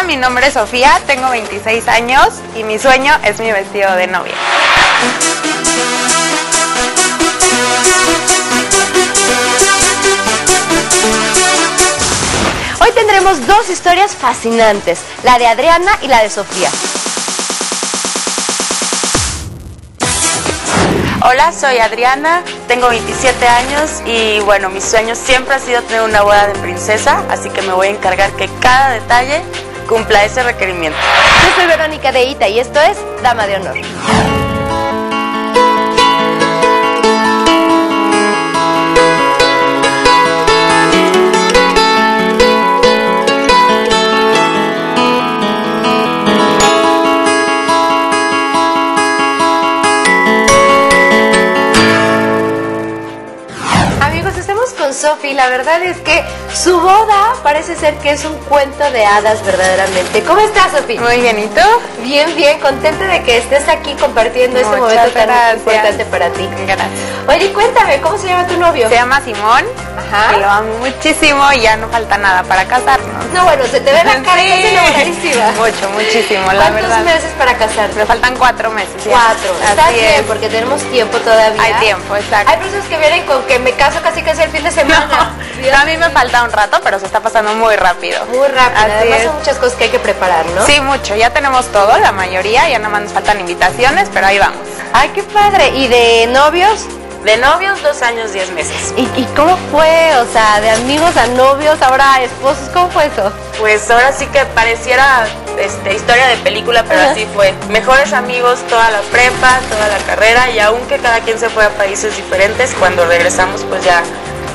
Hola, mi nombre es Sofía, tengo 26 años y mi sueño es mi vestido de novia. Hoy tendremos dos historias fascinantes, la de Adriana y la de Sofía. Hola, soy Adriana, tengo 27 años y bueno, mi sueño siempre ha sido tener una boda de princesa, así que me voy a encargar que cada detalle cumpla ese requerimiento. Yo soy Verónica de Ita y esto es Dama de Honor. Sofi, la verdad es que su boda parece ser que es un cuento de hadas verdaderamente. ¿Cómo estás, Sofi? Muy bien, ¿y tú? Bien, bien, contenta de que estés aquí compartiendo este momento tan importante para ti. Gracias. Oye, cuéntame, ¿cómo se llama tu novio? Se llama Simón. Ajá. Y lo amo muchísimo y ya no falta nada para casarnos. No, bueno, se te ve la cara que es enamoradísima. Mucho, muchísimo, la verdad. ¿Cuántos meses para casarte? Me faltan 4 meses. Ya. 4. Está bien, porque tenemos tiempo todavía. Hay tiempo, exacto. Hay personas que vienen con que me caso casi el fin de semana. No, a mí me falta un rato, pero se está pasando muy rápido. Muy rápido. Además son muchas cosas que hay que preparar, ¿no? Sí, mucho. Ya tenemos todo, la mayoría. Ya nada más nos faltan invitaciones, pero ahí vamos. Ay, qué padre. ¿Y de novios? De novios, 2 años, 10 meses. ¿Y cómo fue? O sea, de amigos a novios, ahora a esposos, ¿cómo fue eso? Pues ahora sí que pareciera historia de película, pero así fue. Mejores amigos toda la prepa, toda la carrera, y aunque cada quien se fue a países diferentes, cuando regresamos pues ya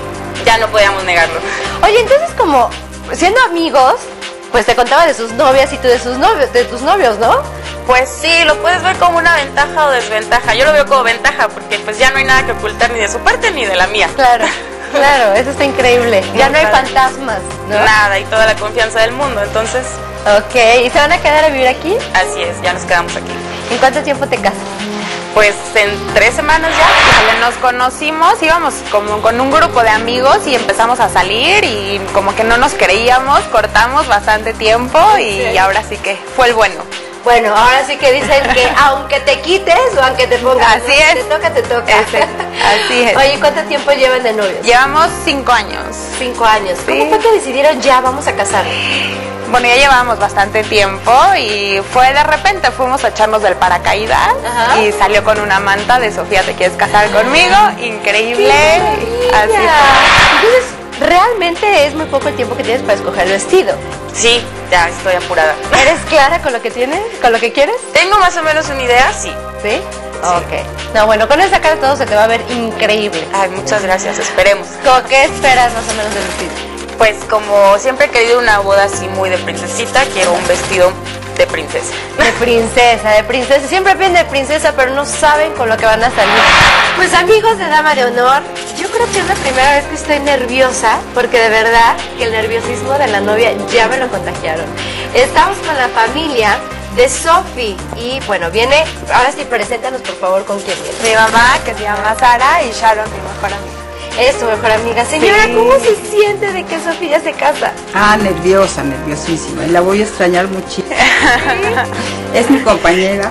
no podíamos negarlo. Oye, entonces como siendo amigos, pues te contaba de sus novias y tú de tus novios, ¿no? Pues sí, lo puedes ver como una ventaja o desventaja. Yo lo veo como ventaja porque pues ya no hay nada que ocultar ni de su parte ni de la mía. Claro, claro, eso está increíble. Ya no hay fantasmas, ¿no? Nada, y toda la confianza del mundo, entonces... Ok, ¿y se van a quedar a vivir aquí? Así es, ya nos quedamos aquí. ¿En cuánto tiempo te casas? Pues en 3 semanas ya. Nos conocimos, íbamos como con un grupo de amigos y empezamos a salir y como que no nos creíamos, cortamos bastante tiempo y ahora sí que fue el bueno. Bueno, ahora sí que dicen que aunque te quites o aunque te pongas, así es. Te toca, te toca. Así es. Oye, ¿cuánto tiempo llevan de novios? Llevamos 5 años. 5 años. Sí. ¿Cómo fue que decidieron ya vamos a casarnos? Bueno, ya llevábamos bastante tiempo y fue de repente, fuimos a echarnos del paracaídas. Ajá. Y salió con una manta de Sofía, ¿te quieres casar conmigo? Increíble. Así fue. Entonces, realmente es muy poco el tiempo que tienes para escoger el vestido. Sí, ya estoy apurada. ¿Eres clara con lo que tienes? ¿Con lo que quieres? Tengo más o menos una idea, sí. ¿Sí? Sí. Ok. No, bueno, con esa cara todo se te va a ver increíble. Ay, muchas gracias, esperemos. ¿Cómo qué esperas más o menos del vestido? Pues como siempre he querido una boda así muy de princesita, quiero un vestido de princesa. De princesa, de princesa. Siempre piden de princesa, pero no saben con lo que van a salir. Pues amigos de Dama de Honor, yo creo que es la primera vez que estoy nerviosa, porque de verdad que el nerviosismo de la novia ya me lo contagiaron. Estamos con la familia de Sofi y bueno, viene, ahora sí, preséntanos por favor con quién viene. Mi mamá, que se llama Sara, y Sharon, mi mejor amiga. Es tu mejor amiga. Señora, sí. ¿Cómo se siente de que Sofía se casa? Nerviosa, nerviosísima. Y la voy a extrañar muchísimo. Es mi compañera.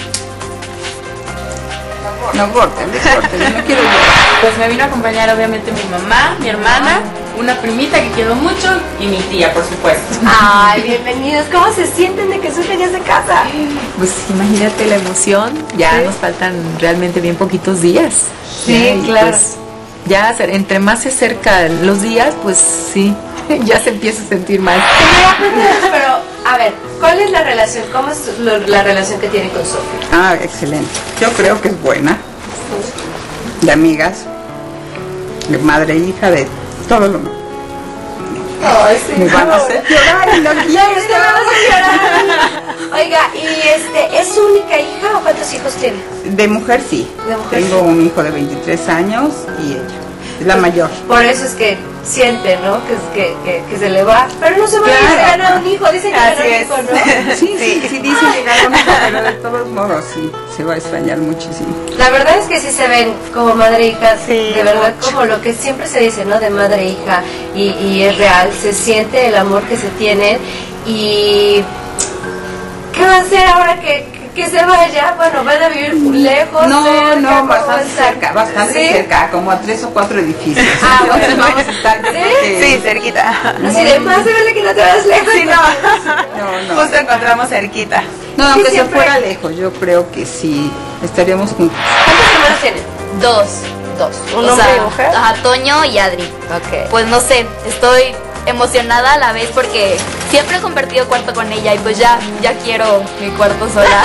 No corten, no quiero llorar. Pues me vino a acompañar obviamente mi mamá, mi hermana, una primita que quiero mucho y mi tía, por supuesto. Ay, bienvenidos. ¿Cómo se sienten de que Sofía ya se casa? Pues imagínate la emoción. Ya nos faltan realmente bien poquitos días. Sí, claro. Pues, ya entre más se acercan los días, pues sí, ya se empieza a sentir más. Pero, a ver, ¿cuál es la relación? ¿Cómo es la relación que tiene con Sofía? Excelente. Yo creo que es buena. De amigas, de madre e hija, de todo lo mismo. Ay, sí. Me van a hacer llorar y no quiero. Oiga, ¿y es su única hija o cuántos hijos tiene? De mujer sí. De mujer Tengo un hijo de 23 años y ella. es la mayor. Por eso es que siente, ¿no? Que se le va. Pero no se va a ganar un hijo, dicen que Así ganó un es. hijo, ¿no? Sí, dicen que ganó un hijo, pero de todos modos sí, se va a extrañar muchísimo. La verdad es que sí se ven como madre e hija, Sí, de verdad, como lo que siempre se dice, ¿no? De madre e hija, y es real, se siente el amor que se tienen, y ¿qué va a hacer ahora que se vaya? Bueno, van a vivir lejos, No, cerca, no, ¿cómo bastante va a estar? cerca, bastante ¿Sí? cerca, como a 3 o 4 edificios. Ah, bueno. Entonces vamos a estar, yo creo que- Sí, cerquita. Así de más se vale que no te vayas lejos. Sí, No, no. Justo encontramos cerquita. No, aunque se siempre- fuera lejos, yo creo que sí estaríamos juntos. ¿Cuántos hermanos tienen? Dos. ¿Un O hombre sea, y mujer? Ajá, Toño y Adri. Ok. Pues no sé, estoy emocionada a la vez porque siempre he compartido cuarto con ella y pues ya quiero mi cuarto sola.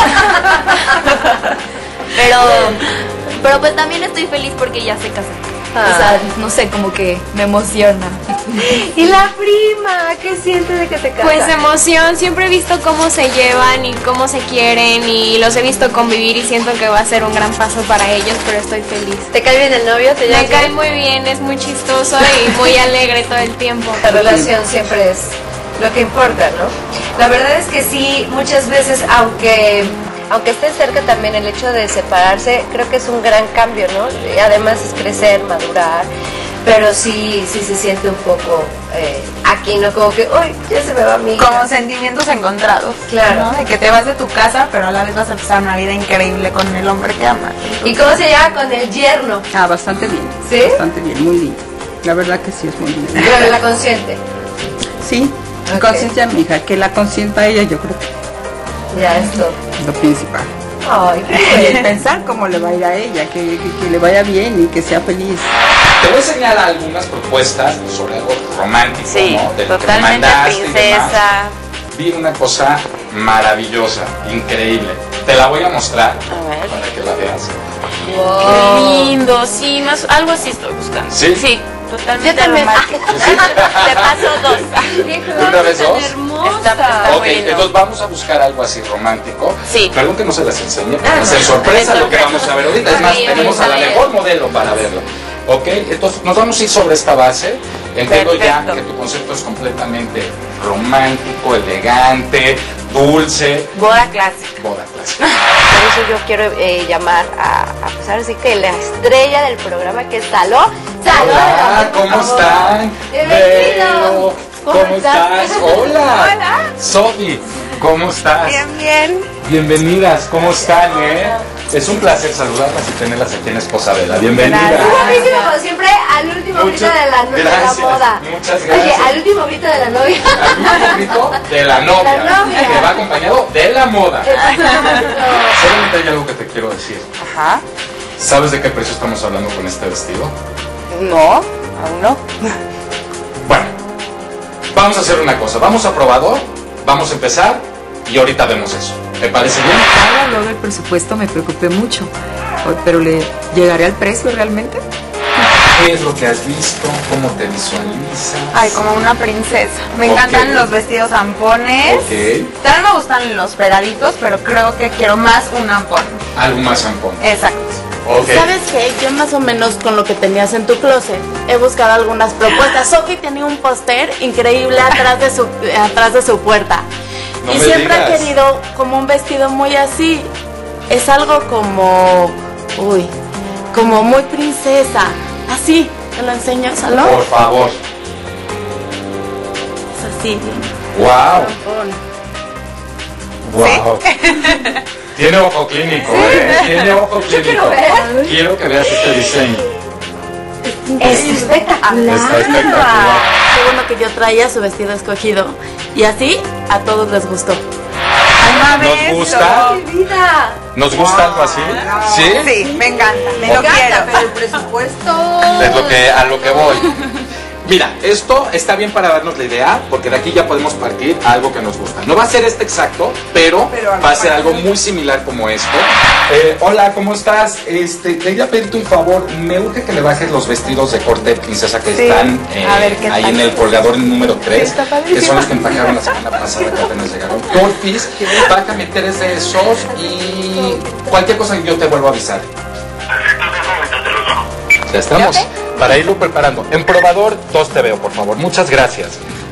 pero pues también estoy feliz porque ya se casó. O sea, no sé, como que me emociona. ¿Y la prima? ¿Qué siente de que se casa? Pues emoción, siempre he visto cómo se llevan y cómo se quieren y los he visto convivir y siento que va a ser un gran paso para ellos, pero estoy feliz. ¿Te cae bien el novio? ¿Te Me llevas cae bien? muy bien, es muy chistoso y muy alegre todo el tiempo. La relación siempre es lo que importa, ¿no? La verdad es que sí, muchas veces, aunque estén cerca, también el hecho de separarse, creo que es un gran cambio, ¿no? Y además es crecer, madurar, pero sí se siente un poco aquí, ¿no? Como que, uy, ya se me va mi hija. Como sentimientos encontrados. Claro. ¿no? De que te vas de tu casa, pero a la vez vas a empezar una vida increíble con el hombre que amas. ¿Y cómo se llama con el yerno? Ah, bastante bien. ¿Sí? Bastante bien, muy lindo. La verdad que sí es muy lindo. Pero la consciente. Sí, Ok. consiente a mi hija, que la consienta a ella, yo creo que Ya es todo. es lo principal. Ay, qué Y bueno. pensar cómo le va a ir a ella, que le vaya bien y que sea feliz. Te voy a enseñar algunas propuestas sobre algo romántico, Sí, ¿no? De lo que me totalmente mandaste y demás. princesa. Vi una cosa maravillosa, increíble. Te la voy a mostrar A ver. para que la veas. Qué lindo, sí, más, algo así estoy buscando. ¿Sí? Sí, totalmente Yo también. romántico. Te paso dos. ¿De una vez dos? Está Ok, muy lindo. entonces vamos a buscar algo así romántico. Sí. Perdón que no se las enseñe, pero va a ser sorpresa lo que vamos a ver ahorita. Es más, Sí, tenemos a la bien. mejor modelo para verlo. Ok, entonces nos vamos a ir sobre esta base. Entiendo ya Perfecto. que tu concepto es completamente romántico, elegante, dulce. Boda clásica. Boda clásica. Por eso yo quiero llamar a pues ahora sí que la estrella del programa, que es Saló. ¡Saló! Hola, ¿cómo están? Bienvenido. Vero, ¿cómo estás? Hola. Hola. Sofi, ¿cómo estás? Bien. Bienvenidas, ¿cómo están, Es un placer saludarlas y tenerlas aquí en Esposa Vela. Bienvenidas. Guapísimo, como siempre, al último grito de la novia de la gracias, boda. muchas Oye, gracias. al último grito de la novia. Al último grito de la novia, De la novia. que va acompañado de la moda. Solamente hay algo que te quiero decir. Ajá. ¿Sabes de qué precio estamos hablando con este vestido? No, aún no. Bueno, vamos a hacer una cosa. Vamos a probador, vamos a empezar y ahorita vemos eso. ¿Te parece bien? Ahora habló del presupuesto, me preocupé mucho. Pero ¿le llegaré al precio realmente? ¿Qué es lo que has visto? ¿Cómo te visualizas? Ay, como una princesa. Me Ok. encantan los vestidos zampones. Ok, También me gustan los peladitos, pero creo que quiero más un ampón. algo más zampón. Exacto. Ok. ¿Sabes qué? Yo más o menos con lo que tenías en tu closet he buscado algunas propuestas. Sophie tenía un póster increíble atrás de su puerta. No y me siempre digas. he querido como un vestido muy así. Es algo como, como muy princesa. Así, te lo enseño, ¿salón? Por favor. Es así. Wow. Wow. Tiene ojo clínico, Tiene ojo clínico. Quiero que veas este diseño. Es espectacular. Está espectacular. Qué bueno que yo traía su vestido escogido. Y así a todos les gustó. ¿Nos gusta? ¡Mi vida! ¿Nos gusta algo así? ¿Sí? Sí, me encanta. Me lo Ok. quiero. Pero el presupuesto. Es a lo que voy. Mira, esto está bien para darnos la idea, porque de aquí ya podemos partir a algo que nos gusta. No va a ser este exacto, pero va a ser algo muy similar como esto. Hola, ¿cómo estás? Quería pedirte un favor. Me urge que le bajes los vestidos de corte de princesa que están A ver, ¿qué ahí tal? en el colgador número 3, que son los que empacaron la semana pasada que apenas llegaron. Porfis, bájame 3 de esos y cualquier cosa yo te vuelvo a avisar. ¿Ya estamos? para irlo preparando. En probador, 2 te veo, por favor. Muchas gracias.